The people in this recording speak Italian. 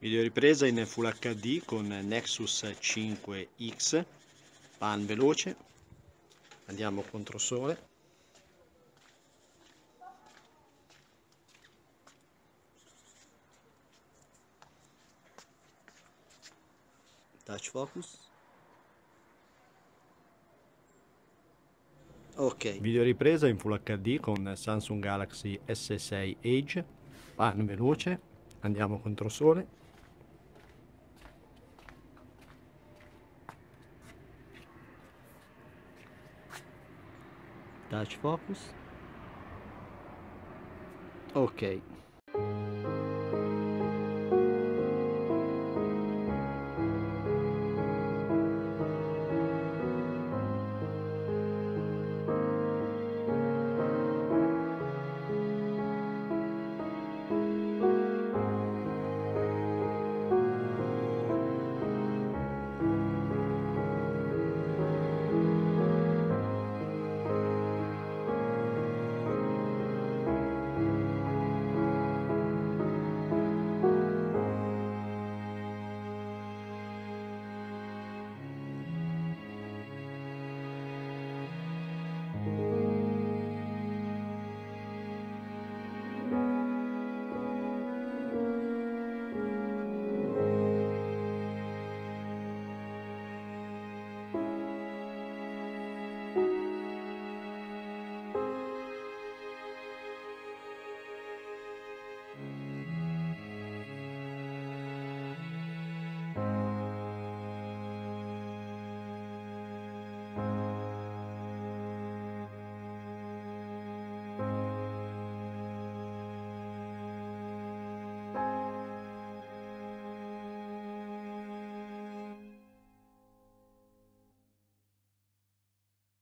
Videoripresa in Full HD con Nexus 5X, pan veloce, andiamo contro sole. Touch focus. Ok. Videoripresa in Full HD con Samsung Galaxy S6 Edge, pan veloce, andiamo contro sole. Touch focus. Ok.